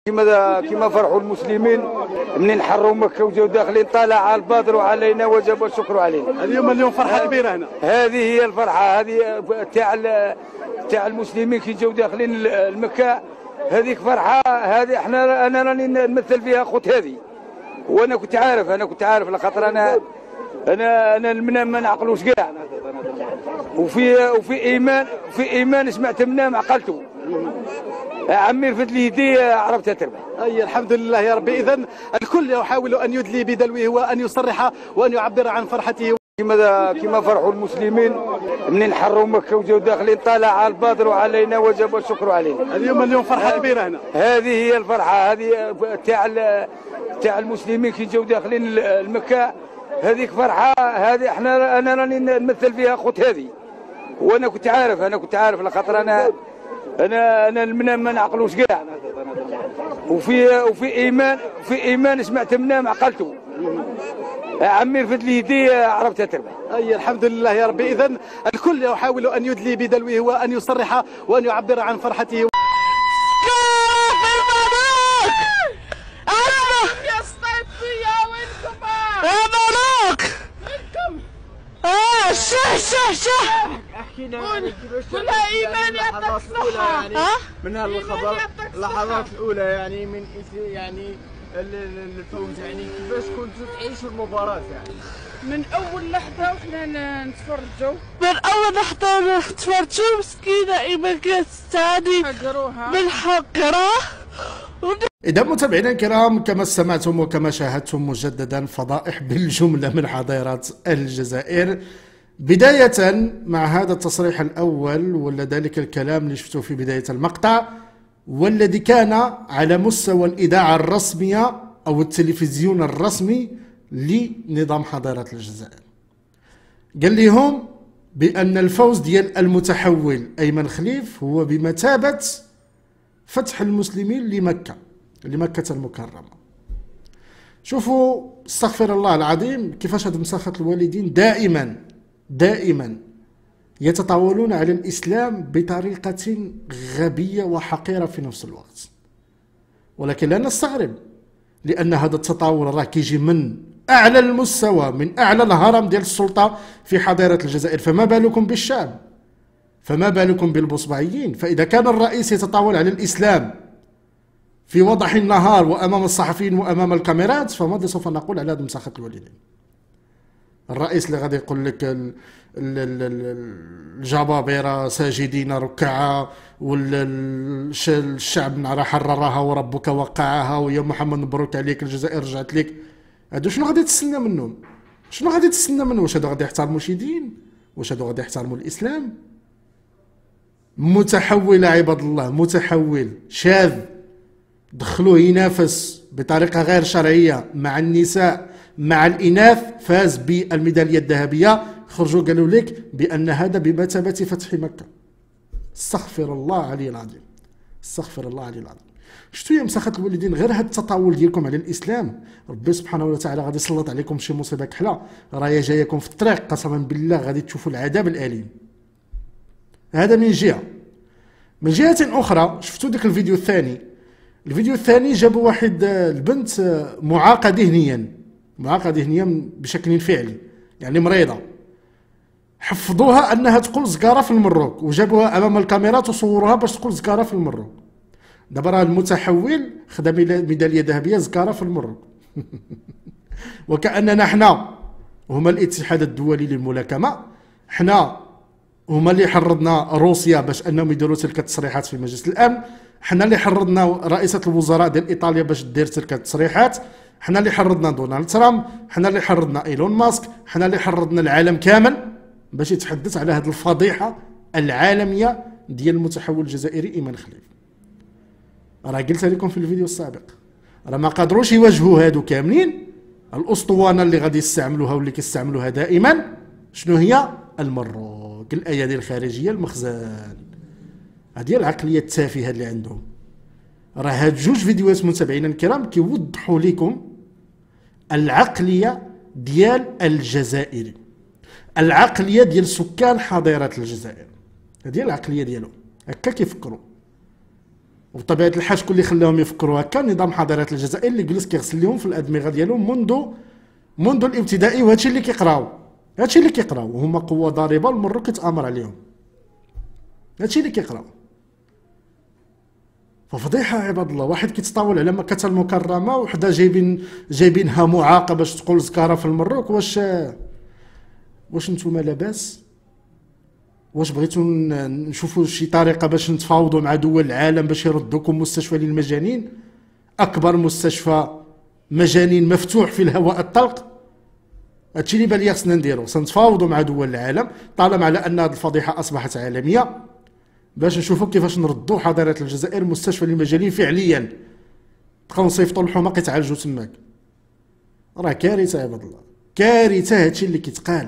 كما فرحوا المسلمين منين حروا مكه وجاوا داخلين طلع البدر علينا وجب الشكر علينا. اليوم فرحه كبيره هنا. هذه هي الفرحه هذه تاع المسلمين كي جاوا داخلين المكه. هذيك فرحه هذه انا راني نمثل فيها خوت هذه. وانا كنت عارف لخاطر انا ما نعقلوش كاع. وفي ايمان سمعت منام عقلته. عمي رفد لي يدي عرفتها تربح. اي الحمد لله يا ربي. اذا الكل يحاول ان يدلي بدلوه وان يصرح وان يعبر عن فرحته. كما فرحوا المسلمين منين حروا مكه وجاوا داخلين طلع البدر علينا وجب الشكر علينا. اليوم فرحه كبيره هنا. هذه هي الفرحه هذه تاع المسلمين كي جاوا داخلين المكه. هذيك فرحه هذه انا راني نمثل فيها خوت هذه. وانا كنت عارف لخاطر انا ما نعقلوش كاع. وفي ايمان سمعت منام عقلته. عمي رفد لي يدي عرفتها تربح. اي الحمد لله يا ربي. اذا الكل يحاول ان يدلي بدلوه وان يصرح وان يعبر عن فرحته. كلها ايمان يعطيك الصحة. من هالخبر اللحظات الاولى يعني من يعني الفوز يعني كيفاش كنتوا تعيشوا المباراة يعني؟ من اول لحظة وحنا نتفرجوا مسكينة ايمان كانت تستعاني بالحقرة. إذا متابعينا الكرام، كما استمعتم وكما شاهدتم مجددا فضائح بالجملة من حضارة الجزائر، بداية مع هذا التصريح الأول ولا ذلك الكلام اللي شفتوه في بداية المقطع، والذي كان على مستوى الإذاعة الرسمية أو التلفزيون الرسمي لنظام حضارة الجزائر. قال لهم بأن الفوز ديال المتحول أيمن خليف هو بمثابة فتح المسلمين لمكة المكرمة. شوفوا استغفر الله العظيم كيفاش هاد مسخط الوالدين دائما يتطاولون على الإسلام بطريقة غبية وحقيرة في نفس الوقت. ولكن لا نستغرب، لأن هذا التطاول راه كيجي من أعلى المستوى، من أعلى الهرم ديال السلطة في حضارة الجزائر، فما بالكم بالشعب، فما بالكم بالبصبعيين. فإذا كان الرئيس يتطاول على الإسلام في وضح النهار وأمام الصحفيين وأمام الكاميرات، فماذا سوف نقول على هذا مسخط الوالدين؟ الرئيس اللي غادي يقول لك الجبابرة ساجدين ركعا، والشعب راه حررها وربك وقعها، ويا محمد مبروك عليك الجزائر رجعت لك. هادو شنو غادي تستنى منهم؟ واش هادو غادي يحترموا شي دين؟ واش هادو غادي يحترموا الإسلام؟ متحول عباد الله، متحول شاذ، دخلوه ينافس بطريقة غير شرعية مع النساء مع الإناث، فاز بالميدالية الذهبية، خرجوا قالوا لك بأن هذا بمثابة فتح مكة. استغفر الله علي العظيم، استغفر الله علي العظيم. شفتوا يا مسخط الوالدين غير هذا التطاول ديالكم على الإسلام، ربي سبحانه وتعالى غادي يسلط عليكم شي مصيبة كحلة راهي جايكم في الطريق، قسما بالله غادي تشوفوا العذاب الأليم. هذا من جهة. من جهة أخرى شفتوا ديك الفيديو الثاني جابوا واحد البنت معاقة ذهنيا بشكل فعلي، يعني مريضة، حفظوها انها تقول زكارة في المروك، وجابوها امام الكاميرات وصوروها باش تقول زكارة في المروك. دابا راه المتحول خدا ميدالية ذهبية زكارة في المروك. وكأننا حنا هما الاتحاد الدولي للملاكمة، حنا هما اللي حرضنا روسيا باش انهم يديروا تلك التصريحات في مجلس الامن، حنا اللي حرضنا رئيسة الوزراء ديال ايطاليا باش دير تلك التصريحات، حنا اللي حرضنا دونالد ترامب، حنا اللي حرضنا ايلون ماسك، حنا اللي حرضنا العالم كامل باش يتحدث على هذه الفضيحة العالمية ديال المتحول الجزائري ايمن خليف. راه قلت لكم في الفيديو السابق، راه ما قادروش يواجهوا هادو كاملين. الاسطوانة اللي غادي يستعملوها واللي كيستعملوها دائما شنو هي؟ المروك، الايادي الخارجية، المخزن. هذه العقلية التافهة اللي عندهم. راه هاد جوج فيديوهات متابعينا الكرام كيوضحوا لكم العقلية ديال الجزائري، العقلية ديال سكان حضارة الجزائر. هذه العقلية ديالهم، هكا كيفكروا. وبطبيعه الحال شكون اللي خلاهم يفكروا هكا؟ نظام حضارات الجزائر اللي جلس كيغسل لهم في الادمغه ديالهم منذ الابتدائي، وهادشي اللي كيقراو وهما قوه ضاربه والمرو كيتامر عليهم. هادشي اللي كيقراو. ففضيحه عباد الله، واحد كيتطاول على مكة المكرمه وحده جايبينها معاقه باش تقول زكاره في المروك. واش نتوما لاباس؟ واش بغيتو نشوفوا شي طريقه باش نتفاوضوا مع دول العالم باش يردوكم مستشفى للمجانين، اكبر مستشفى مجانين مفتوح في الهواء الطلق؟ هادشي اللي بان لي خصنا نديرو، سنتفاوضوا مع دول العالم طالما على ان هذه الفضيحه اصبحت عالميه باش نشوفوا كيفاش نردوا حضاره الجزائر مستشفى للمجانين فعليا، بقاو نصيفطوا الحماق يتعالجوا تماك. راه كارثه عباد الله، كارثه هادشي اللي كيتقال.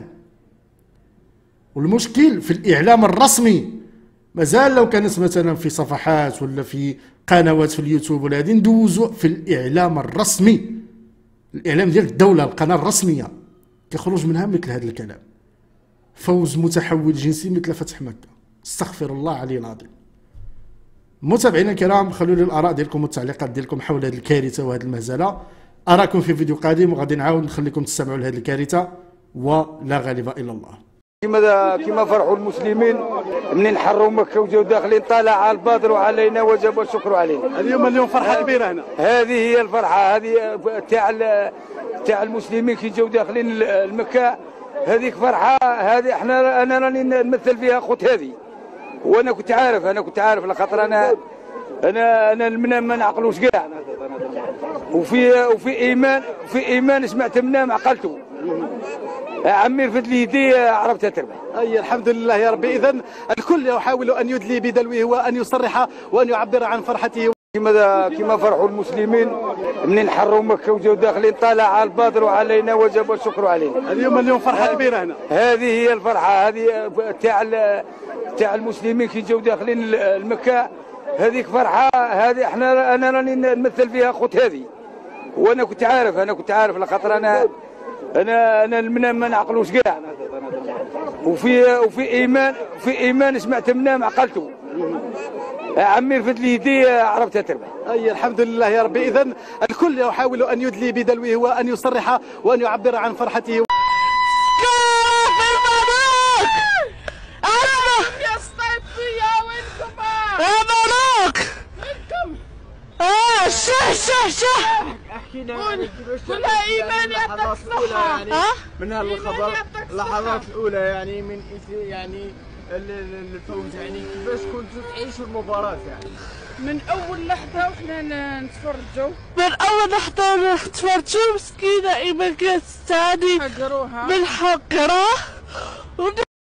والمشكل في الاعلام الرسمي، مازال لو كانت مثلا في صفحات ولا في قنوات في اليوتيوب ولا هادي ندوزو في الاعلام الرسمي، الاعلام ديال الدوله، القناه الرسميه كيخرج منها مثل هذا الكلام. فوز متحول جنسي مثل فتح مكه، استغفر الله العلي العظيم. متابعينا الكرام، خلوا لي الاراء ديالكم والتعليقات ديالكم حول هذه الكارثه وهذه المهزله. اراكم في فيديو قادم وغادي نعاود نخليكم تستمعوا لهذه الكارثه، ولا غالب الا الله. كما فرحوا المسلمين منين حروا مكه وجاو داخلين، طلع البدر علينا وجب الشكر علينا. اليوم فرحه كبيره هنا. هذه هي الفرحه، هذه تاع المسلمين كي جاو داخلين المكه، هذيك فرحه. هذه انا راني نمثل فيها خوت هذه، وانا كنت عارف لخاطر انا المنام ما نعقلوش كاع، وفي ايمان سمعت منام عقلته. عمي رفد لي يدي عرفتها تربح. اي الحمد لله يا ربي. اذا الكل يحاول ان يدلي بدلوه وان يصرح وان يعبر عن فرحته. كما فرحوا المسلمين منين حروا مكه وجاو داخلين، طلع البدر علينا وجب الشكر علينا. اليوم فرحه كبيره هنا. هذه هي الفرحه، هذه تاع المسلمين كي جاو داخلين المكه، هذيك فرحه. هذه انا راني نمثل فيها خوت هذه، وانا كنت عارف لخاطر انا المنام ما نعقلوش كاع، وفي ايمان سمعت منام عقلته. عمي رفد لي يدي عرفتها تربح. اي الحمد لله يا ربي. اذا الكل يحاول ان يدلي بدلوه وان يصرح وان يعبر عن فرحته. يا صيفية وينكم؟ مبروك. وينكم؟ شه احكي لنا يعني كيفاش كلها ايمان يعطيك الصحة. من هالخبر اللحظات الاولى يعني من يعني الفوز، يعني كيفاش كنتوا تعيشوا المباراة؟ يعني من اول لحظة واحنا نتفرجوا، مسكينة ايمان كانت تستعاني بالحق راه